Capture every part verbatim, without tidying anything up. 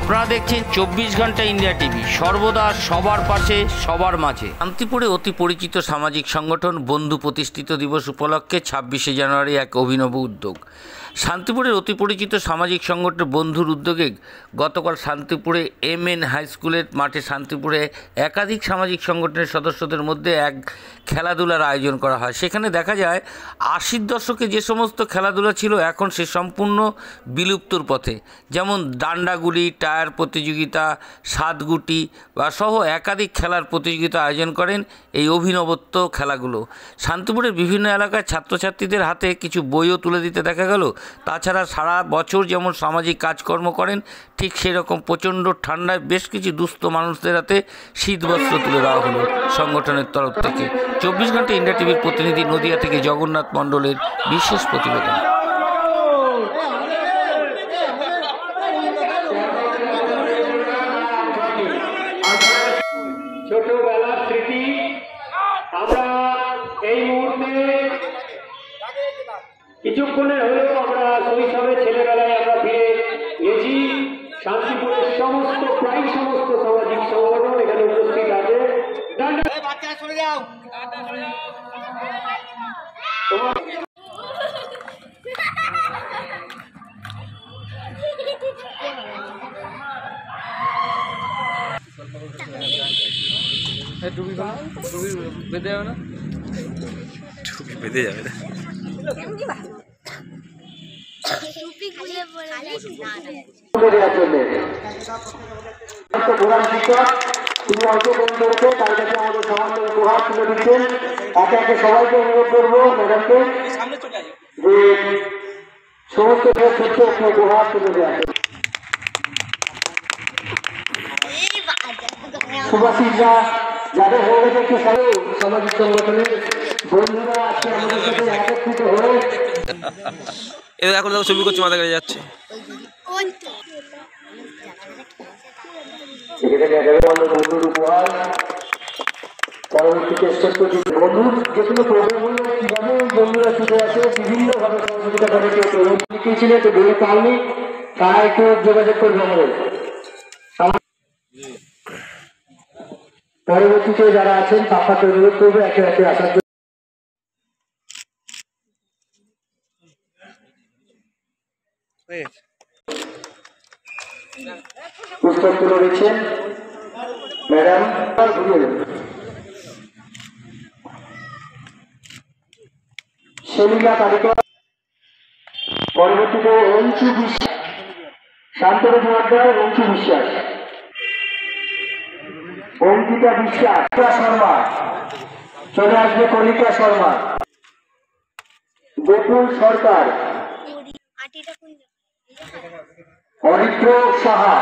আপনারা দেখছেন চব্বিশ ঘন্টা ইন্ডিয়া টিভি, সর্বদা সবার পাশে সবার মাঝে। শান্তিপুরে অতি পরিচিত সামাজিক সংগঠন বন্ধু প্রতিষ্ঠিত দিবস উপলক্ষে ছাব্বিশে জানুয়ারি এক অভিনব উদ্যোগ। শান্তিপুরের অতি পরিচিত সামাজিক সংগঠন বন্ধুর উদ্যোগে গতকাল শান্তিপুরে এম এন হাই স্কুলের মাঠে শান্তিপুরে একাধিক সামাজিক সংগঠনের সদস্যদের মধ্যে এক খেলাধুলার আয়োজন করা হয়। সেখানে দেখা যায় আশির দশকে যে সমস্ত খেলাধুলা ছিল এখন সে সম্পূর্ণ বিলুপ্তর পথে, যেমন ডান্ডাগুলি, টায়ার প্রতিযোগিতা, সাতগুটি বা সহ একাধিক খেলার প্রতিযোগিতা আয়োজন করেন এই অভিনবত্ব খেলাগুলো। শান্তিপুরের বিভিন্ন এলাকায় ছাত্রছাত্রীদের হাতে কিছু বইও তুলে দিতে দেখা গেল। তাছাড়া সারা বছর যেমন সামাজিক কাজকর্ম করেন, ঠিক সেরকম প্রচণ্ড ঠান্ডায় বেশ কিছু দুস্থ মানুষদের হাতে শীতবস্ত্র তুলে দেওয়া হলো সংগঠনের তরফ থেকে। চব্বিশ ঘন্টা ইন্ডিয়া টিভির প্রতিনিধি নদিয়া থেকে জগন্নাথ মণ্ডলের বিশেষ প্রতিবেদন। ছোটবেলার স্মৃতি আমরা এই মুহূর্তে কিছুক্ষণের হলেও আমরা শৈশবে ছেলেবেলায় আমরা ফিরে গেছি। শান্তিপুরের সমস্ত প্রায় সমস্ত সামাজিক সংগঠন এখানে উপস্থিত আছে। টুপি টুপি বেঁধে যাবে না, টুপি বেঁধে যাবে না। প্রধান শিক্ষক তিনি অল্প কম করেছে, তার কাছে আমাদের সামান্য উপহার তুলে দিচ্ছেন। একে একে সবাইকে অনুরোধ করবো ম্যাডামকে যে সমস্ত ক্ষেত্রে একটা উপহার তুলে দেওয়া। সুভাষিসরা যাদের হয়ে গেছে একটু সবাই সামাজিক সংগঠনের বন্ধুরা আজকে আমাদের সাথে একত্রিত হয়ে এবার এখন ছবি করছে, মাথা কেটে যাচ্ছে। বন্ধুর উপহার পরবর্তী চেষ্টা করছি। বন্ধুর যে কোনো প্রোগ্রামগুলো কিভাবে বন্ধুরা ছুটে আসে বিভিন্ন ভাবে সহযোগিতা করে, কেউ প্রোগ্রাম ছিল তো বলে পাওনি, তারা একটু যোগাযোগ করবে আমাদের। পরবর্তীতে যারা আছেন পাপাকে অনুরোধ করবে একে একে আসার জন্য। পুস্তক তুলে দিচ্ছেন ম্যাডাম, সেলিনা কারিকর। পরবর্তীতে অঞ্চু বিশ্বাস, শান্তনু জোয়ারদার, অঞ্চু বিশ্বাস, অঙ্কিতা বিশ্বাস, শর্মা চলে আসবে, কলিকা শর্মা, গোকুল সরকার, অরিত্র সাহা।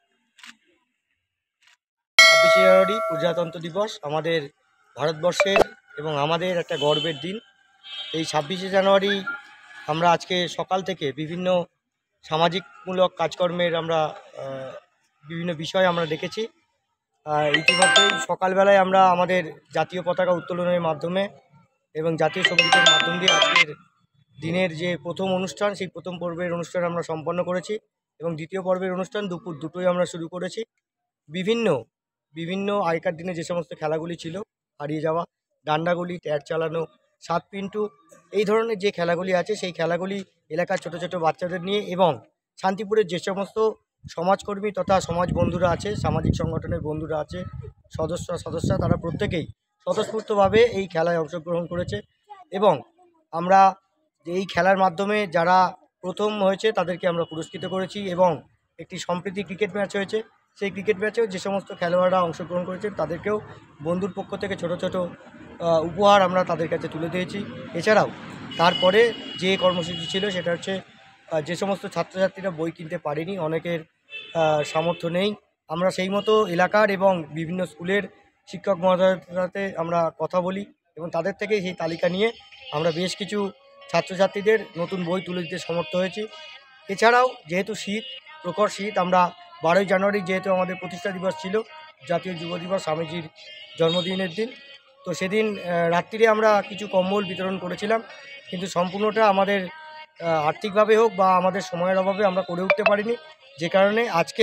ছাব্বিশে জানুয়ারি প্রজাতন্ত্র দিবস আমাদের ভারতবর্ষের এবং আমাদের একটা গর্বের দিন। এই ছাব্বিশে জানুয়ারি আমরা আজকে সকাল থেকে বিভিন্ন সামাজিকমূলক কাজকর্মের আমরা বিভিন্ন বিষয় আমরা দেখেছি। ইতিমধ্যেই সকালবেলায় আমরা আমাদের জাতীয় পতাকা উত্তোলনের মাধ্যমে এবং জাতীয় সঙ্গীতের মাধ্যম দিয়ে আজকের দিনের যে প্রথম অনুষ্ঠান, সেই প্রথম পর্বের অনুষ্ঠান আমরা সম্পন্ন করেছি এবং দ্বিতীয় পর্বের অনুষ্ঠান দুপুর দুটোই আমরা শুরু করেছি। বিভিন্ন বিভিন্ন আগেকার দিনে যে সমস্ত খেলাগুলি ছিল, হারিয়ে যাওয়া ডান্ডাগুলি, ট্যার চালানো, সাত পিন্টু, এই ধরনের যে খেলাগুলি আছে সেই খেলাগুলি এলাকার ছোট ছোট বাচ্চাদের নিয়ে এবং শান্তিপুরের যে সমস্ত সমাজকর্মী তথা সমাজ বন্ধুরা আছে, সামাজিক সংগঠনের বন্ধুরা আছে, সদস্য সদস্যরা তারা প্রত্যেকেই স্বতঃস্ফূর্তভাবে এই খেলায় অংশগ্রহণ করেছে এবং আমরা এই খেলার মাধ্যমে যারা প্রথম হয়েছে তাদেরকে আমরা পুরস্কৃত করেছি এবং একটি সম্প্রীতি ক্রিকেট ম্যাচ হয়েছে, সেই ক্রিকেট ম্যাচেও যে সমস্ত খেলোয়াড়রা অংশগ্রহণ করেছেন তাদেরকেও বন্ধুর পক্ষ থেকে ছোট ছোট উপহার আমরা তাদের কাছে তুলে দিয়েছি। এছাড়াও তারপরে যে কর্মসূচি ছিল সেটা হচ্ছে যে সমস্ত ছাত্রছাত্রীরা বই কিনতে পারেনি, অনেকের সামর্থ্য নেই, আমরা সেই মতো এলাকার এবং বিভিন্ন স্কুলের শিক্ষক মহোদয়ের সাথে আমরা কথা বলি এবং তাদের থেকে সেই তালিকা নিয়ে আমরা বেশ কিছু ছাত্রছাত্রীদের নতুন বই তুলে দিতে সমর্থ হয়েছি। এছাড়াও যেহেতু শীত, প্রখর শীত, আমরা বারোই জানুয়ারি যেহেতু আমাদের প্রতিষ্ঠা দিবস ছিল, জাতীয় যুব দিবস, স্বামীজির জন্মদিনের দিন, তো সেদিন রাত্রিরে আমরা কিছু কম্বল বিতরণ করেছিলাম, কিন্তু সম্পূর্ণটা আমাদের আর্থিকভাবে হোক বা আমাদের সময়ের অভাবে আমরা করে উঠতে পারিনি, যে কারণে আজকেও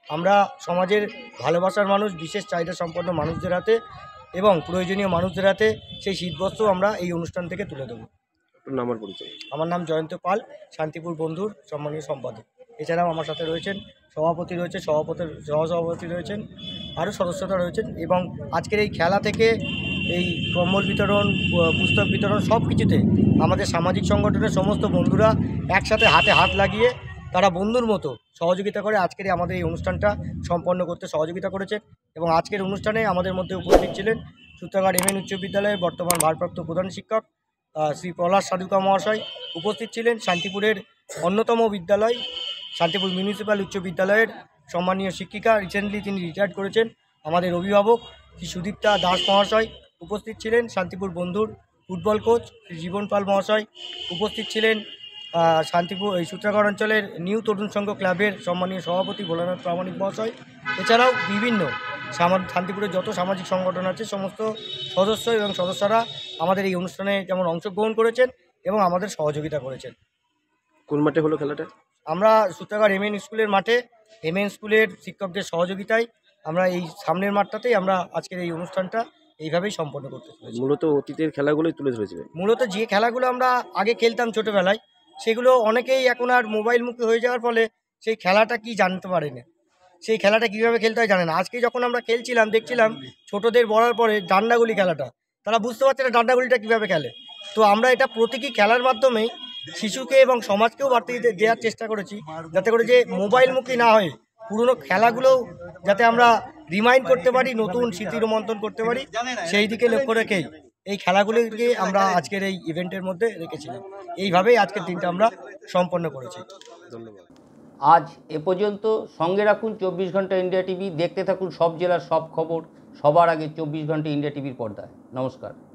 আমরা সমাজের ভালোবাসার মানুষ, বিশেষ চাহিদা সম্পন্ন মানুষদের হাতে এবং প্রয়োজনীয় মানুষদের হাতে সেই শীতবস্ত্র আমরা এই অনুষ্ঠান থেকে তুলে দেবো। নামার পরিচয়। আমার নাম জয়ন্ত পাল, শান্তিপুর বন্ধুর সম্মানীয় সম্পাদক। এছাড়াও আমার সাথে রয়েছেন সভাপতি রয়েছে, সভাপতির সহসভাপতি রয়েছেন, আরও সদস্যরা রয়েছেন। এবং আজকের এই খেলা থেকে এই কম্বল বিতরণ, পুস্তক বিতরণ সব কিছুতে আমাদের সামাজিক সংগঠনের সমস্ত বন্ধুরা একসাথে হাতে হাত লাগিয়ে তারা বন্ধুর মতো সহযোগিতা করে আজকের এই আমাদের এই অনুষ্ঠানটা সম্পন্ন করতে সহযোগিতা করেছেন। এবং আজকের অনুষ্ঠানে আমাদের মধ্যে উপস্থিত ছিলেন সূত্রাগার এম এন উচ্চ বিদ্যালয়ের বর্তমান ভারপ্রাপ্ত প্রধান শিক্ষক শ্রী প্রহ্লাদ সাধুকা মহাশয়, উপস্থিত ছিলেন শান্তিপুরের অন্যতম বিদ্যালয় শান্তিপুর মিউনিসিপ্যাল উচ্চ বিদ্যালয়ের সম্মানীয় শিক্ষিকা, রিসেন্টলি তিনি রিটায়ার্ড করেছেন, আমাদের অভিভাবক শ্রী সুদীপ্তা দাস মহাশয়, উপস্থিত ছিলেন শান্তিপুর বন্ধুর ফুটবল কোচ শ্রী জীবন পাল মহাশয়, উপস্থিত ছিলেন শান্তিপুর এই সূত্রাগড় অঞ্চলের নিউ তরুণ সংঘ ক্লাবের সম্মানীয় সভাপতি ভোলানাথ প্রামাণিক মহাশয়। এছাড়াও বিভিন্ন শান্তিপুরের যত সামাজিক সংগঠন আছে সমস্ত সদস্য এবং সদস্যরা আমাদের এই অনুষ্ঠানে যেমন অংশগ্রহণ করেছেন এবং আমাদের সহযোগিতা করেছেন। কোন মাঠে হলো খেলাটা? আমরা সূত্রাগড় এম এন স্কুলের মাঠে, এম এন স্কুলের শিক্ষকদের সহযোগিতায় আমরা এই সামনের মাঠটাতেই আমরা আজকের এই অনুষ্ঠানটা এইভাবেই সম্পন্ন করতে চলেছি। মূলত অতীতের খেলাগুলোই তুলে ধরেছে। মূলত যে খেলাগুলো আমরা আগে খেলতাম ছোটোবেলায়, সেগুলো অনেকেই এখন আর মোবাইলমুখী হয়ে যাওয়ার ফলে সেই খেলাটা কি জানতে পারে না, সেই খেলাটা কীভাবে খেলতে হয় জানে না। আজকে যখন আমরা খেলছিলাম দেখছিলাম ছোটোদের বলার পরে ডান্ডাগুলি খেলাটা তারা বুঝতে পারছে না ডান্ডাগুলিটা কীভাবে খেলে। তো আমরা এটা প্রতীকী খেলার মাধ্যমেই শিশুকে এবং সমাজকেও বাড়তে দেওয়ার চেষ্টা করেছি, যাতে করে যে মোবাইলমুখী না হয়ে পুরনো খেলাগুলোও যাতে আমরা রিমাইন্ড করতে পারি, নতুন স্মৃতি রোমন্থন করতে পারি, সেই দিকে লক্ষ্য রেখেই এই খেলাগুলিকে আমরা আজকের এই ইভেন্টের মধ্যে রেখেছিলাম। এইভাবেই আজকের দিনটা আমরা সম্পন্ন করেছি। ধন্যবাদ। আজ এ পর্যন্ত। সঙ্গে রাখুন চব্বিশ ঘন্টা ইন্ডিয়া টিভি। দেখতে থাকুন সব জেলার সব খবর সবার আগে চব্বিশ ঘন্টা ইন্ডিয়া টিভির পর্দায়। নমস্কার।